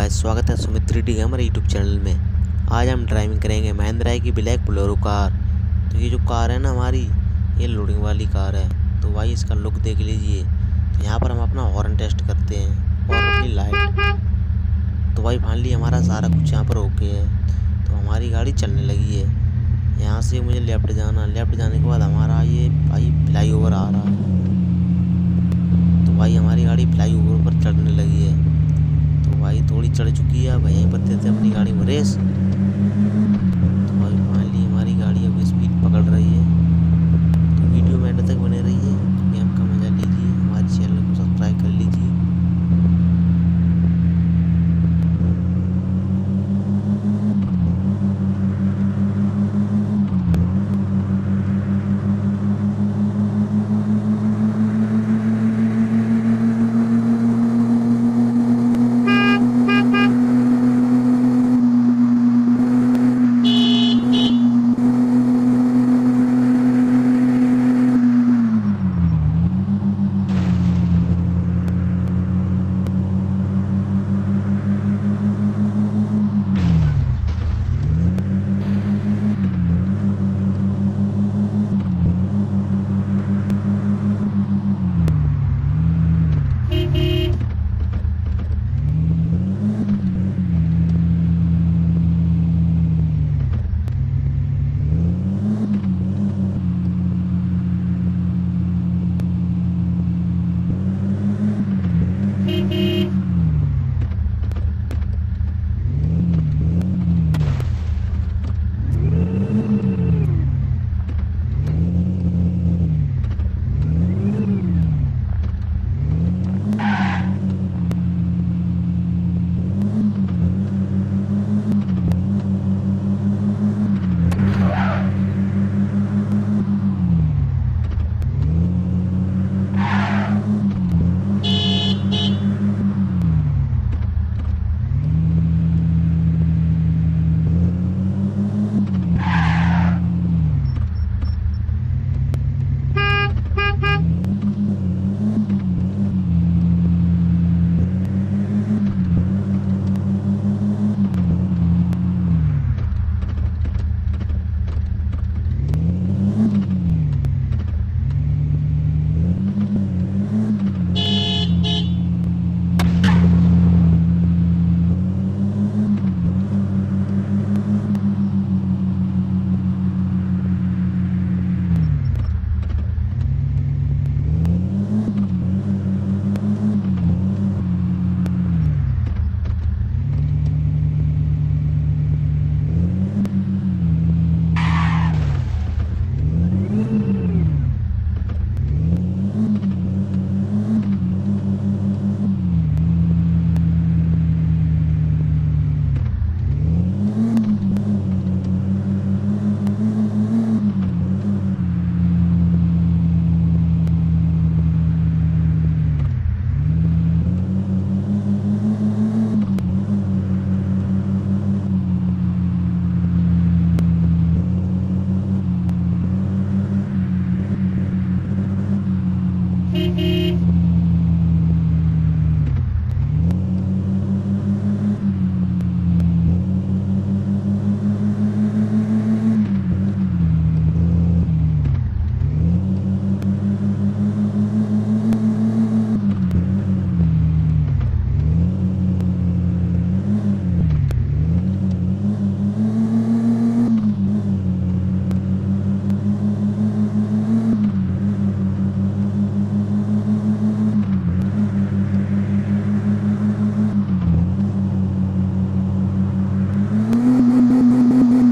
Guys, स्वागत है Sumit 3D gamer YouTube channel में। आज हम ड्राइविंग करेंगे महिंद्रा की ब्लैक बोलेरो कार। तो ये जो कार है ना हमारी, ये लोडिंग वाली कार है। तो भाई इसका लुक देख लीजिए। तो यहाँ पर हम अपना हॉर्न टेस्ट करते हैं और अपनी लाइट। तो भाई फाइनली हमारा सारा कुछ यहाँ पर ओके है। तो हमारी गाड़ी चलने लगी है। यहाँ से मुझे लेफ्ट जाना, लेफ्ट जाने के बाद हमारा ये भाई फ्लाई ओवर आ रहा है। तो भाई हमारी गाड़ी फ्लाई ओवर पर चढ़ने लगी है। तो भाई थोड़ी चढ़ चुकी है। अब यहीं पर देते हैं अपनी गाड़ी में रेस।